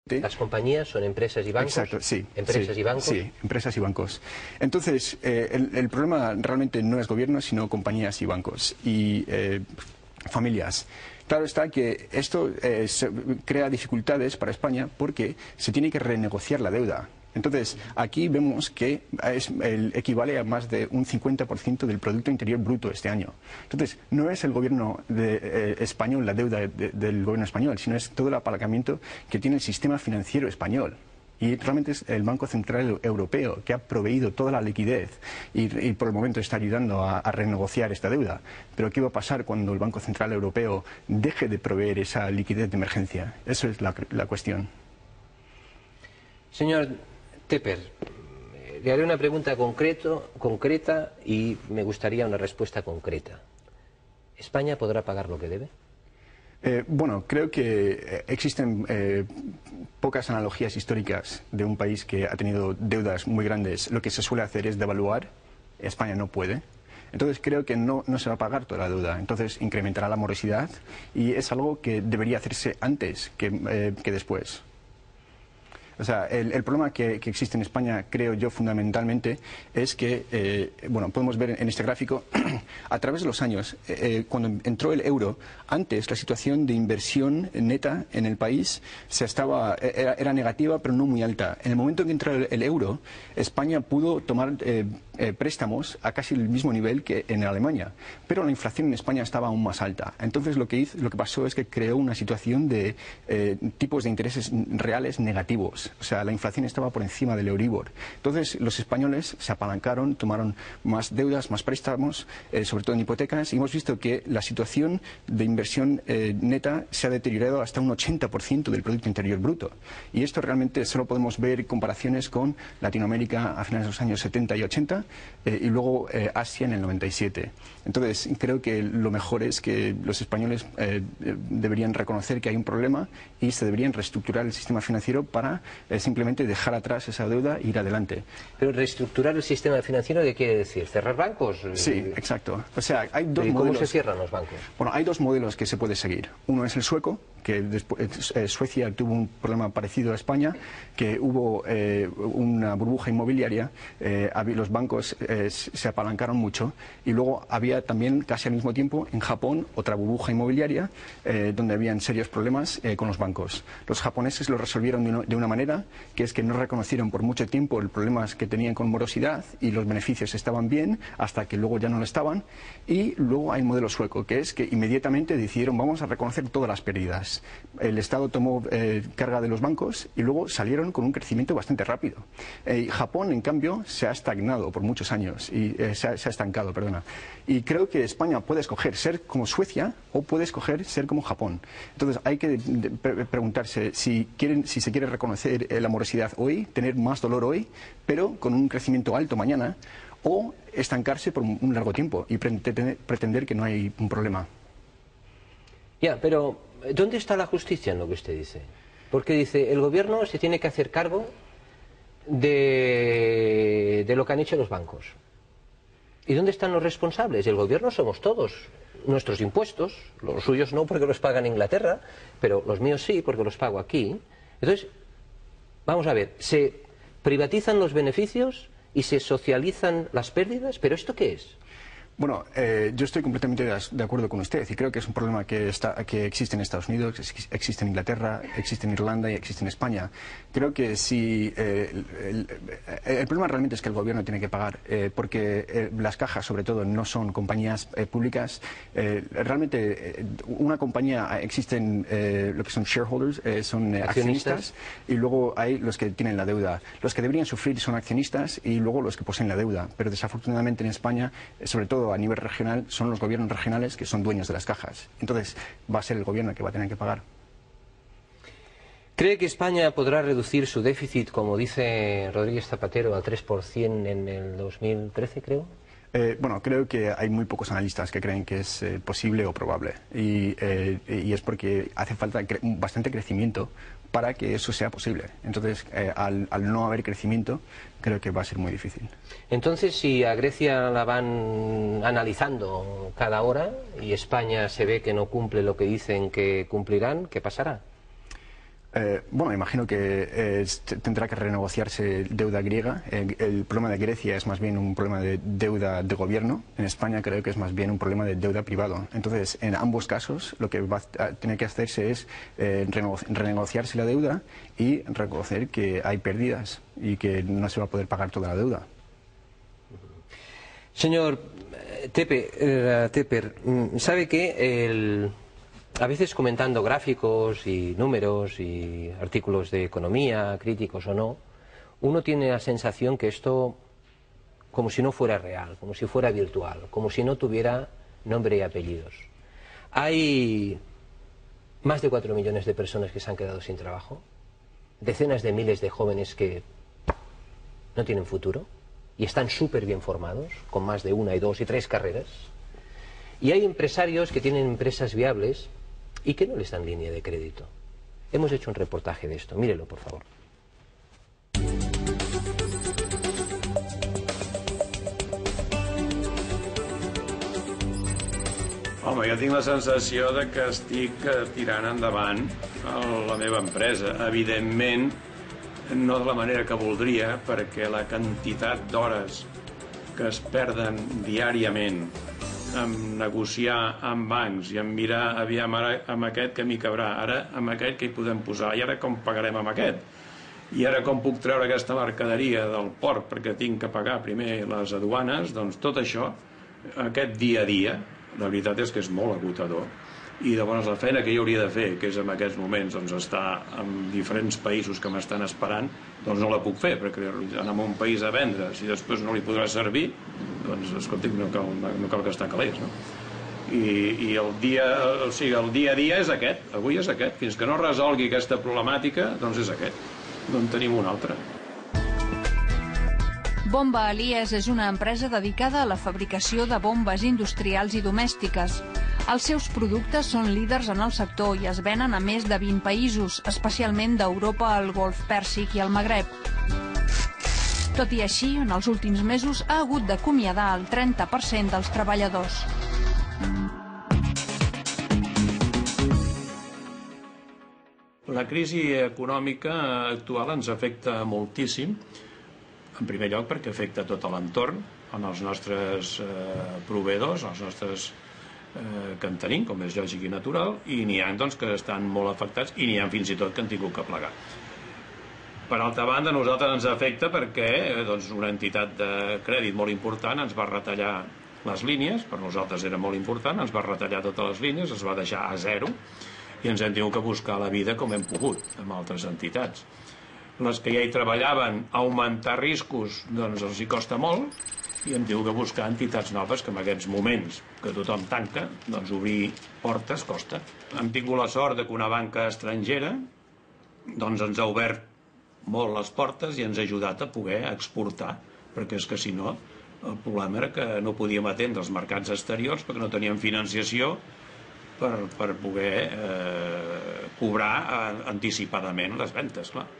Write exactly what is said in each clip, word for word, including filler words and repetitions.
Las compañías son empresas y bancos. Exacto, sí. Empresas sí, y bancos. Sí, empresas y bancos. Entonces, eh, el, el problema realmente no es gobierno, sino compañías y bancos y eh, familias. Claro está que esto eh, se, crea dificultades para España porque se tiene que renegociar la deuda. Entonces, aquí vemos que es, el, equivale a más de un cincuenta por ciento del Producto Interior Bruto este año. Entonces, no es el gobierno de, eh, español, la deuda de, del gobierno español, sino es todo el apalancamiento que tiene el sistema financiero español. Y realmente es el Banco Central Europeo que ha proveído toda la liquidez y, y por el momento está ayudando a, a renegociar esta deuda. Pero ¿qué va a pasar cuando el Banco Central Europeo deje de proveer esa liquidez de emergencia? Eso es la, la cuestión. Señor Tepper, le haré una pregunta concreto, concreta y me gustaría una respuesta concreta. ¿España podrá pagar lo que debe? Eh, bueno, creo que existen eh, pocas analogías históricas de un país que ha tenido deudas muy grandes. Lo que se suele hacer es devaluar. España no puede. Entonces creo que no, no se va a pagar toda la deuda. Entonces incrementará la morosidad y es algo que debería hacerse antes que, eh, que después. O sea, el, el problema que, que existe en España, creo yo, fundamentalmente, es que, eh, bueno, podemos ver en este gráfico, a través de los años, eh, cuando entró el euro, antes la situación de inversión neta en el país se estaba, era, era negativa, pero no muy alta. En el momento en que entró el, el euro, España pudo tomar eh, eh, préstamos a casi el mismo nivel que en Alemania, pero la inflación en España estaba aún más alta. Entonces lo que hizo, lo que pasó es que creó una situación de eh, tipos de intereses reales negativos. O sea, la inflación estaba por encima del Euribor. Entonces, los españoles se apalancaron, tomaron más deudas, más préstamos, eh, sobre todo en hipotecas, y hemos visto que la situación de inversión eh, neta se ha deteriorado hasta un ochenta por ciento del Producto Interior Bruto. Y esto realmente solo podemos ver comparaciones con Latinoamérica a finales de los años setenta y ochenta, eh, y luego eh, Asia en el noventa y siete. Entonces, creo que lo mejor es que los españoles eh, deberían reconocer que hay un problema y se deberían reestructurar el sistema financiero para es simplemente dejar atrás esa deuda e ir adelante. Pero reestructurar el sistema financiero, ¿qué quiere decir? ¿Cerrar bancos? Sí, exacto. O sea, hay dos ¿Y cómo modelos. se cierran los bancos? Bueno, hay dos modelos que se puede seguir. Uno es el sueco, que después, eh, Suecia tuvo un problema parecido a España, que hubo eh, una burbuja inmobiliaria, eh, los bancos eh, se apalancaron mucho y luego había también casi al mismo tiempo en Japón otra burbuja inmobiliaria eh, donde habían serios problemas eh, con los bancos. Los japoneses lo resolvieron de una, de una manera que es que no reconocieron por mucho tiempo los problemas que tenían con morosidad y los beneficios estaban bien hasta que luego ya no lo estaban. Y luego hay el modelo sueco, que es que inmediatamente decidieron vamos a reconocer todas las pérdidas. El Estado tomó eh, carga de los bancos y luego salieron con un crecimiento bastante rápido. Eh, Japón, en cambio, se ha estagnado por muchos años y eh, se, ha, se ha estancado, perdona. Y creo que España puede escoger ser como Suecia o puede escoger ser como Japón. Entonces hay que de, pre preguntarse si quieren, si se quiere reconocer eh, la morosidad hoy, tener más dolor hoy, pero con un crecimiento alto mañana, o estancarse por un largo tiempo y pretender, pretender que no hay un problema. Ya, pero ¿dónde está la justicia en lo que usted dice? Porque dice, el gobierno se tiene que hacer cargo de, de lo que han hecho los bancos. ¿Y dónde están los responsables? El gobierno somos todos. Nuestros impuestos, los suyos no porque los paga en Inglaterra, pero los míos sí porque los pago aquí. Entonces, vamos a ver, se privatizan los beneficios y se socializan las pérdidas, ¿pero esto qué es? Bueno, eh, yo estoy completamente de acuerdo con usted y creo que es un problema que, está, que existe en Estados Unidos, existe en Inglaterra, existe en Irlanda y existe en España. Creo que si eh, el, el, el problema realmente es que el gobierno tiene que pagar, eh, porque eh, las cajas, sobre todo, no son compañías eh, públicas. Eh, realmente, eh, una compañía, existen eh, lo que son shareholders, eh, son eh, accionistas, accionistas, y luego hay los que tienen la deuda. Los que deberían sufrir son accionistas y luego los que poseen la deuda. Pero desafortunadamente en España, sobre todo a nivel regional, son los gobiernos regionales que son dueños de las cajas. Entonces va a ser el gobierno que va a tener que pagar. ¿Cree que España podrá reducir su déficit, como dice Rodríguez Zapatero, al tres por ciento en el dos mil trece, creo? Eh, bueno, creo que hay muy pocos analistas que creen que es eh, posible o probable. Y, eh, y es porque hace falta cre bastante crecimiento para que eso sea posible. Entonces, eh, al, al no haber crecimiento, creo que va a ser muy difícil. Entonces, si a Grecia la van analizando cada hora y España se ve que no cumple lo que dicen que cumplirán, ¿qué pasará? Eh, bueno, imagino que eh, tendrá que renegociarse deuda griega. Eh, el problema de Grecia es más bien un problema de deuda de gobierno. En España creo que es más bien un problema de deuda privado. Entonces, en ambos casos, lo que va a tener que hacerse es eh, renegociarse la deuda y reconocer que hay pérdidas y que no se va a poder pagar toda la deuda. Señor Tepe, eh, Tepper, ¿sabe que el... A veces comentando gráficos y números y artículos de economía, críticos o no, uno tiene la sensación que esto, como si no fuera real, como si fuera virtual, como si no tuviera nombre y apellidos. Hay más de cuatro millones de personas que se han quedado sin trabajo, decenas de miles de jóvenes que no tienen futuro y están súper bien formados, con más de una y dos y tres carreras, y hay empresarios que tienen empresas viables y que no les dan línea de crédito. Hemos hecho un reportaje de esto, mírelo por favor. Home, jo tinc la sensació de que estic tirant endavant la meva empresa. Evidentment, no de la manera que voldria, perquè la quantitat d'hores que es perden diàriament en negociar amb bancs i en mirar, aviam, ara amb aquest que m'hi cabrà, ara amb aquest que hi podem posar, i ara com pagarem amb aquest, i ara com puc treure aquesta mercaderia del port perquè tinc que pagar primer les aduanes, doncs tot això, aquest dia a dia, la veritat és que és molt agotador. I llavors la feina que jo hauria de fer, que és en aquests moments doncs, estar en diferents països que m'estan esperant, doncs no la puc fer, perquè anar a un país a vendre, si després no li podrà servir, doncs escolti'm, no cal, no cal gastar calés, no? I, i el, dia, o sigui, el dia a dia és aquest, avui és aquest, fins que no resolgui aquesta problemàtica, doncs és aquest, no en tenim un altre. Bomba Elias és una empresa dedicada a la fabricació de bombes industrials i domèstiques. Els seus productes són líders en el sector i es venen a més de vint països, especialment d'Europa, el Golf Pèrsic i el Magreb. Tot i així, en els últims mesos ha hagut d'acomiadar el trenta per cent dels treballadors. La crisi econòmica actual ens afecta moltíssim, en primer lloc perquè afecta tot l'entorn, en els nostres eh, proveïdors, els nostres eh, que en tenim, com és lògic i natural, i n'hi ha doncs, que estan molt afectats i n'hi ha fins i tot que han tingut que plegar. Per altra banda, a nosaltres ens afecta perquè eh, doncs, una entitat de crèdit molt important ens va retallar les línies, per nosaltres era molt important, ens va retallar totes les línies, es va deixar a zero i ens hem tingut que buscar la vida com hem pogut amb altres entitats. Les que ja hi treballaven, augmentar riscos, doncs els hi costa molt i hem tingut que buscar entitats noves que en aquests moments que tothom tanca, doncs obrir portes costa. Hem tingut la sort que una banca estrangera doncs ens ha obert molt les portes i ens ha ajudat a poder exportar, perquè és que si no el problema era que no podíem atendre els mercats exteriors perquè no teníem financiació per, per poder eh, cobrar eh, anticipadament les ventes, clar.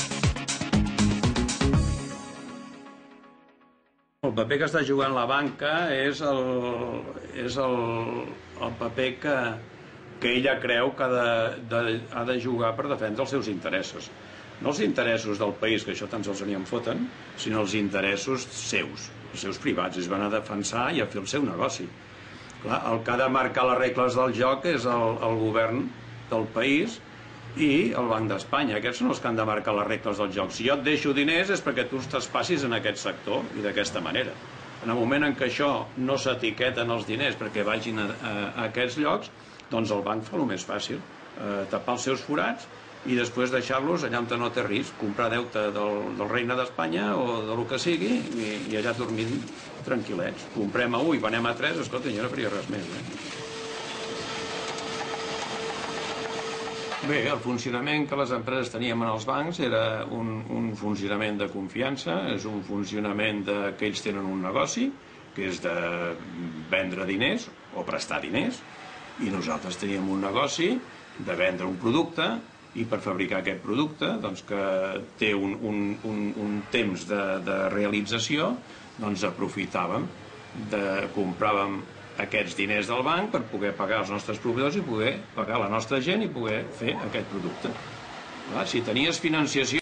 El paper que està jugant la banca és el, és el, el paper que, que ella creu que ha de, de, ha de jugar per defendre els seus interessos. No els interessos del país, que això tan sols n'hi en foten, sinó els interessos seus, els seus privats. Es van a defensar i a fer el seu negoci. Clar, el que ha de marcar les regles del joc és el, el govern del país i el Banc d'Espanya. Aquests són els que han de marcar les regles del joc. Si jo et deixo diners és perquè tu estàs passis en aquest sector i d'aquesta manera. En el moment en què això no s'etiqueten els diners perquè vagin a, a, a aquests llocs, doncs el banc fa el més fàcil, eh, tapar els seus forats i després deixar-los allà on no té risc, comprar deute del, del regne d'Espanya o del que sigui i, i allà dormint tranquil·lets. Comprem a u i venem a tres, escolta, jo no faria res més, eh? Bé, el funcionament que les empreses teníem en els bancs era un, un funcionament de confiança, és un funcionament de, que ells tenen un negoci, que és de vendre diners o prestar diners, i nosaltres teníem un negoci de vendre un producte, i per fabricar aquest producte, doncs, que té un, un, un, un temps de, de realització, doncs aprofitàvem, de, compràvem aquests diners del banc per poder pagar els nostres proveïdors i poder pagar la nostra gent i poder fer aquest producte. Clar, si tenies financiació